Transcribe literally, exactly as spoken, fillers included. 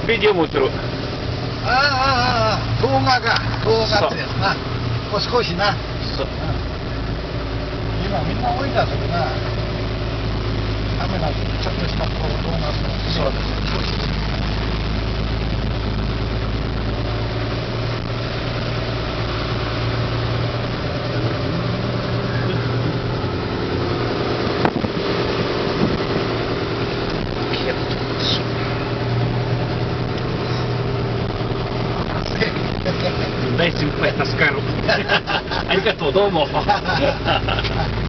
ビデオ持ってる。 ああああ動画か動画ってやつな。もう少しな。 そう。 今みんな多いだするな。カメラちょっとしたこう動画する。そうです。 大先輩助かる。ありがとうどうも。